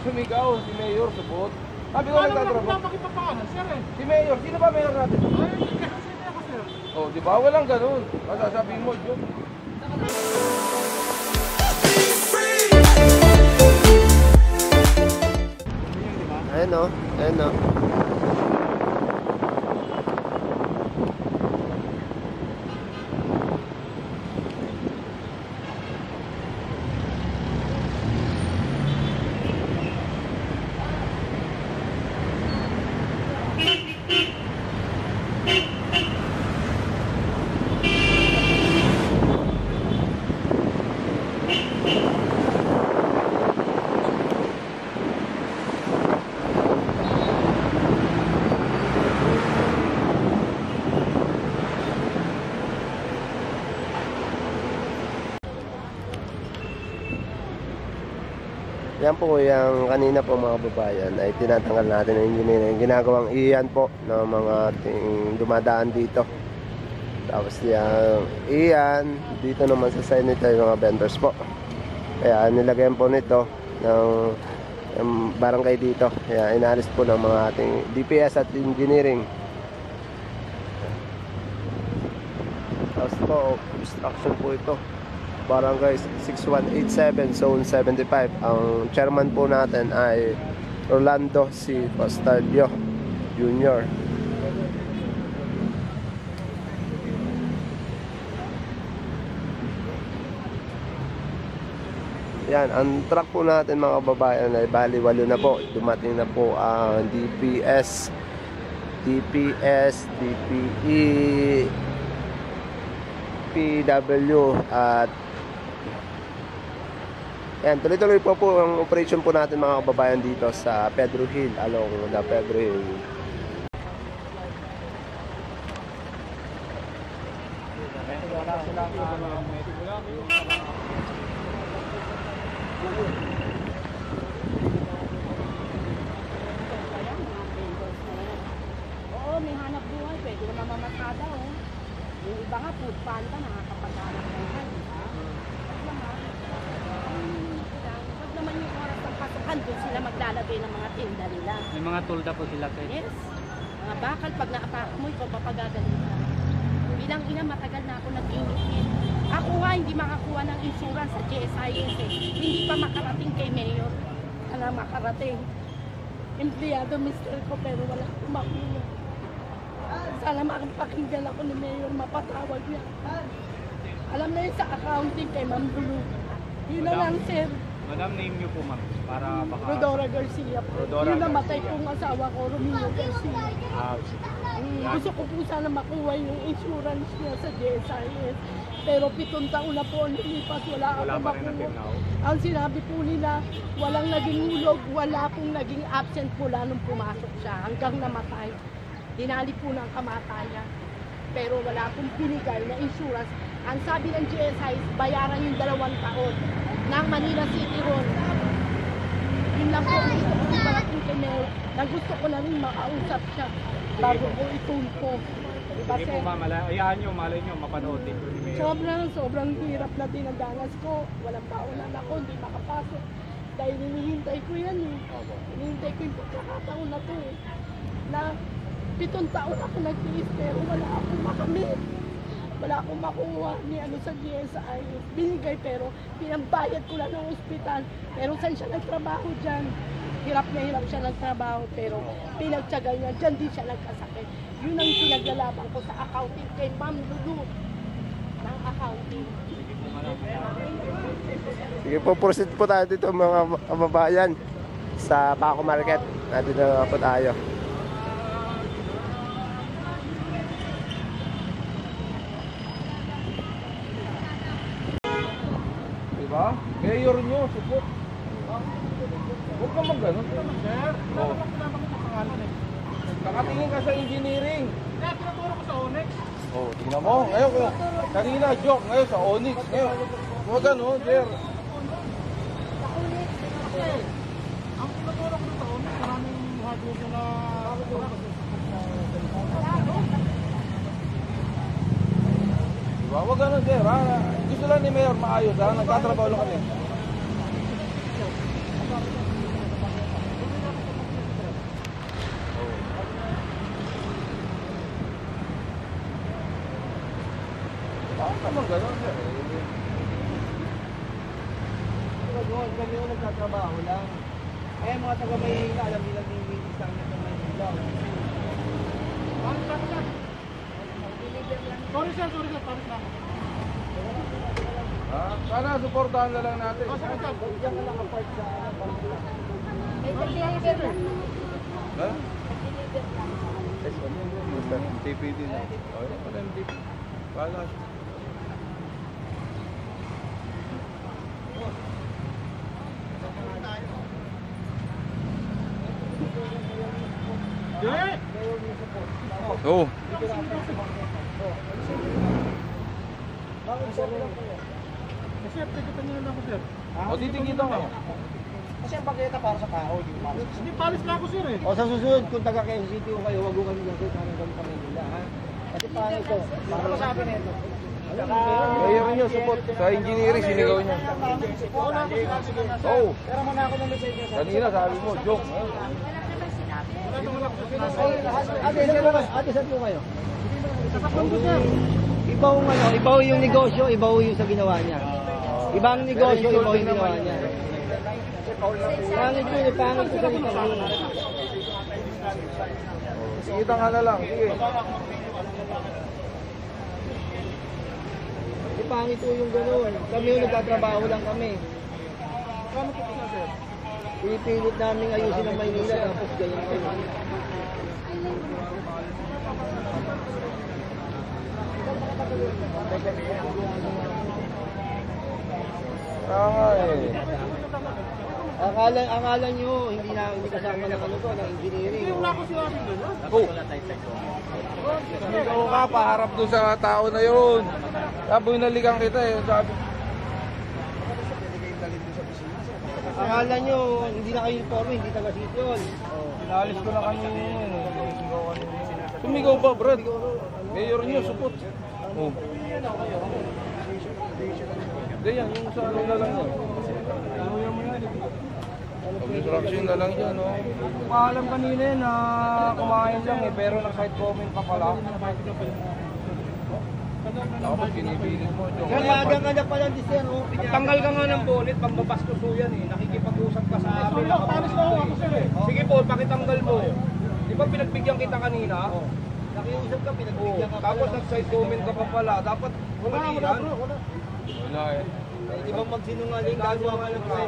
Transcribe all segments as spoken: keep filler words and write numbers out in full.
sumigaw, si Mayor, support. Sabi ko Ano mo nagtatrabaho. na makipagpaanan, sir eh? Si Mayor, sino ba Mayor natin? Ay, kasi ako, sir. Oh, di ba? Walang ganun. Masasabihin mo, Diyos. Ayan o, ayan o. Yan po yung kanina po mga babayan ay tinatanggal natin ng engineering. Ginagawang iyan po ng mga ating dumadaan dito. Tapos yung iyan, dito naman sa side nito yung mga vendors po. Kaya nilagyan po nito ng um, barangay dito. Kaya inalis po ng mga ating D P S at engineering. Tapos po, obstruction po ito. Barangay six one eight seven, Zone seventy-five. Ang chairman po natin ay Rolando C. Bastardio Junior Yan, ang truck po natin mga babayan ay bali walo na po. Dumating na po ang D P S, D P S, D P E, P W at yan, tuloy-tuloy po po ang operation po natin mga kababayan dito sa Pedro Hill, along the Pedro Hill. Oo, may hanap buhay. Pwede naman mamatada, oh. Yung iba nga, food panda, nakakapaghanap buhay. Pag naman yung oras ng pasukan, doon sila maglalagay ng mga tinda nila. May mga tulda po sila kayo. Yes. Mga bakal, pag na-attack mo, ikaw papagagaling ka. Bilang ina, matagal na ako nag-ingit. Ako nga, hindi makakuha ng insurance sa G S I S eh. Hindi pa makarating kay Mayor. Wala makarating. Empleyado mister ko, pero wala akong makuha. Sana makapakinggan ako ni Mayor, mapatawag niya. Alam na yun sa accounting kay Ma'am Lulu. Yun na lang, sir. Madam, name niyo po, ma'am, para baka... Rodora Garcia po. Rodora Yung namatay Garcia. pong asawa ko, Romeo Garcia. Ah, Mm, gusto ko po sana makuha yung insurance niya sa G S I S. Pero pitong taon na po ang lumipas, wala, wala akong pa rin makuha. natin now. Ang sinabi po nila, walang naging hulog, wala pong naging absent mula nung pumasok siya hanggang namatay. Dinali po ng kamatayan. Pero wala pong binigay na insurance. Ang sabi ng G S I S, bayaran yung dalawang taon ng Manila City Hall. Yun lang po, gusto ko yung parating kay Mayor, na gusto ko na rin makausap siya bago ko itulpo. Diba, Sige po, sir? ma'am, ayahan nyo, malay nyo, mapanood din po ni Mayor. Sobrang, sobrang hirap na dinadanas ko. Walang paulan ako, hindi makapasok. Dahil hinihintay ko yan eh. Hinihintay ko yung pagkakataon na to eh. Na pitong taon ako nag-iis pero wala akong makamit. Wala akong makuha ni ano sa G S I. Binigay pero pinambayad ko lang ng ospital. Pero saan siya nagtrabaho dyan? Hirap na hirap siya nagtrabaho pero pinagtsagal niya. Dyan din siya nagkasakit. Yun ang pinaglalaban ko sa accounting kay Ma'am Lulu ng accounting. Sige po, proceed po tayo dito mga kababayan sa Paco Market. Nandito na po tayo. Diba? Mayor nyo, support. Huwag ka mag-ganon. Sir, Oh. wala naman ko sa pangalan eh. Nakatingin ka sa engineering. Kaya tinuturo ko sa Onyx. Oh, tingnan mo. Ngayon, kanina joke. Ngayon sa Onyx. Ngayon, huwag ganon, sir. Kasi, ang tinuturo ko sa Onyx, maraming hardware na... Diba? Huwag ganon, sir. Ha? Gusto lang ni Mayor maayos. Ha? Nagtatrabaho lang kami. naman gano'n, sir. Doon, kami yung nagtatrabaho lang. Eh, mga taga Maynila, alam nila nilinis lang nito Maynila. Ano ba ito? Sorry sir, sorry sir, paris lang. Ha? Sana supportahan na lang natin. Oh, sir, sir, diyan ka nakapart sa ano. Ha? M T P din. Oh, yun pala M T P. Wala. Yeah! Oo. Bakit sir lang po? Kasi aplikita nyo lang ako sir. O, titingitan ka. Kasi ang pakita para sa tao, hindi palis. Hindi palis na ako sir eh. O sa susunod, kung taga Quezon City o kayo, wag mo kami gagawin kami kami kami nila ha. Kasi paano ito? Para masabi na ito. Mayor nyo, support. Sa engineering, sinigaw niya. Oo na ako sinabi ko na sir. Oo. Pero muna ako ng message niya sir. Kanina sabi mo, joke. Ate, ate, saan po kayo? Iba yung ano, iba yung negosyo, iba yung sa ginawa niya. Ibang negosyo, iba yung ginawa niya. Pangit yun, pangit ko sa ito. Sigitan ka na lang, sige. Pangit po yung gano'n. Kami yung nagtatrabaho lang kami. Kano po na sir? Pinipilit namin ayusin ang Maynila tapos gano'n kayo. Tanga eh. Akala, akala nyo, hindi na hindi kasama na ano to, ng engineering. Hindi wala ko sinabi gano'n. Oh. Sigaw ka, paharap doon sa tao na yun. Sabi naligang kita eh. Sabi. Akala nyo, hindi na kayo informe, hindi taga-city yun. Pinalis ko na kanina yun eh. Sumigaw pa, Brad. Mayor nyo, support. Oh. Hindi yan, yung sa ano na lang yun. Construction na lang dyan, no? Paalam kanina yun na kumain lang eh, pero nag-side comment pa pala. Tapos pinipilit mo, joke. Kaya ka na pala di sir, oh. Tanggal ka nga ng bonnet, pambabastos yan eh. Nakikipag-usap ka sa amin. So, paano sila ako ako sir eh? Sige po, pakitanggal mo. Di ba pinagbigyan kita kanina? Nakiusap ka, Oo. pinagbigyan ka. Tapos nag-side comment ka pa pala. Dapat Wala, mali wala yan. bro, wala. Wala eh. Di ba magsinungaling, gagawa ka lang kayo.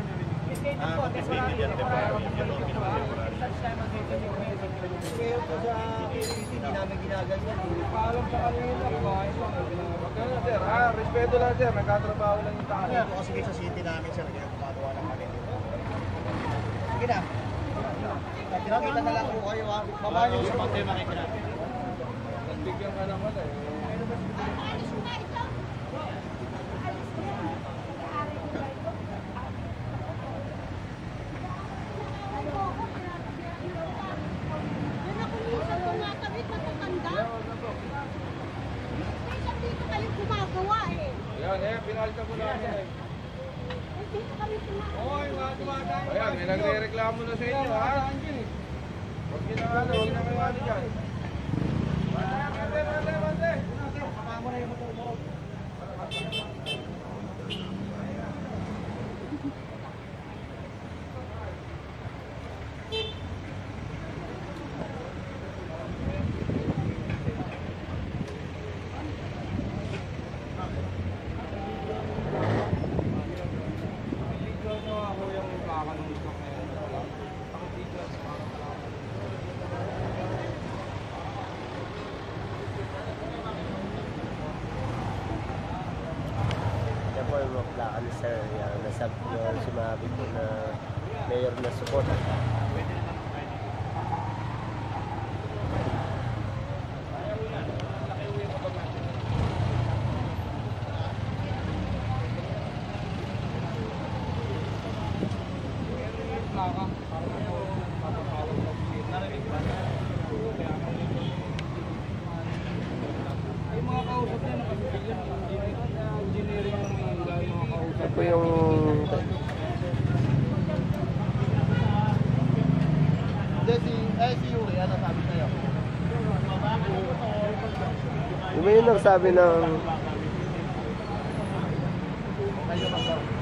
Kaya po sa K C C, hindi namin ginaganyan. Paalam sa kanila, kumain lang. Wag ka na, sir. Ah, respeto lang, sir. Nagkatrabaho lang yung tao. Kaya po kasi sa city namin sir, kaya gumagawa ng kami. Sige na. Kita na lang po kayo ha. Babae yung sa pagkain makikita. Nagbigyan ka naman eh. Ayan, eh, pinalta mo namin eh. Oy, wala Ayan, may nagre-reklamo na sa inyo, ha? Huwag nyo na ano, huwag na kayo ano dyan. Mante, mante, mante! Kasama na yung motor mo. Yan po yung mga plaka ni sir. Yan, nasab na sumabi po na mayor na support. Yung mga kausap niya, nakabigyan ng engineering ng Manila, yung mga kausap. Yan po yung Hindi si, eh si Yuri, ano sabi sa'yo? yung may nagsabi ng Kayo mag